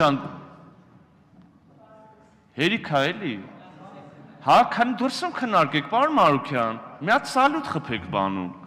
Հերիք է էլի։ Հա, քան դուրսում քննարկեք, պարոն Մարուքյան, մի հատ սալյուտ խփեք բանում։